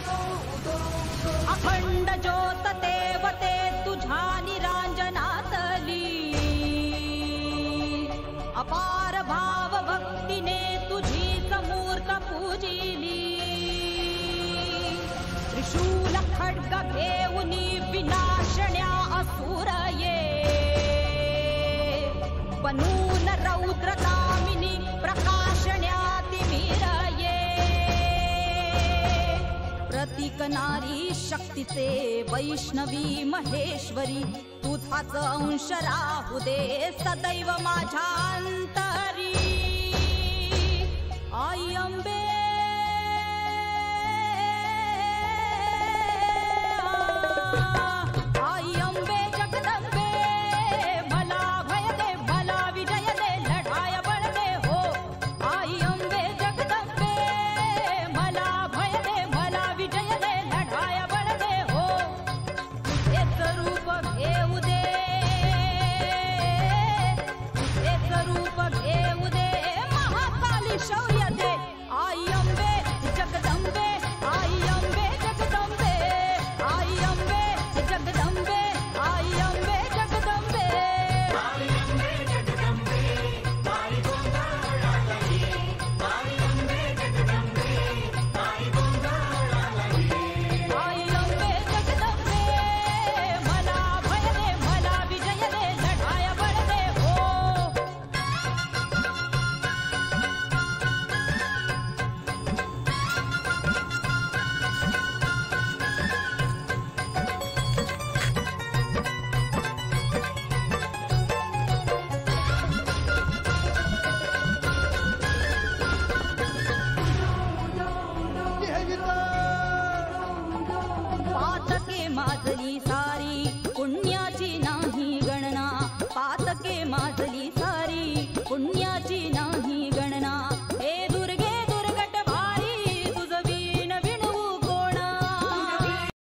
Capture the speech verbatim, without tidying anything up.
अखंड ज्योत देवते तुझ्या निरांजनातली, अपार भाव भक्तीने तुझी समूर्त पूजिली. त्रिशूल खड्ग घेऊनी विनाशण्या असुर ये, बनून रौद्रकामिनी प्रकाशण्या तिमिर ये. प्रतीक नारी शक्तीचे वैष्णवी महेश्वरी, तुझाच अंश राहू दे सदैव माझ्या अंतरी. आई अंबे आई अंबे जगदंबे, मला भय दे मला विजय दे लढाया बळ दे हो. आई अंबे जगदंबे, मला भय दे मला विजय दे लढाया बळ दे हो. तुझेच रूप घेऊ दे, तुझेच रूप घेऊ दे, महाकाली शौर्य दे. आई अंबे जगदंबे, आई अंबे जगदंबे, आई अंबे जगदंबे, आई अंबे जगदंबे. आई अंबे जगदंबे, आई गोंधळाली, आई अंबे जगदंबे, आई गोंधळाली. आई अंबे जगदंबे, मला भय दे मला विजय दे लढाया बळ दे हो. पातके माजली सा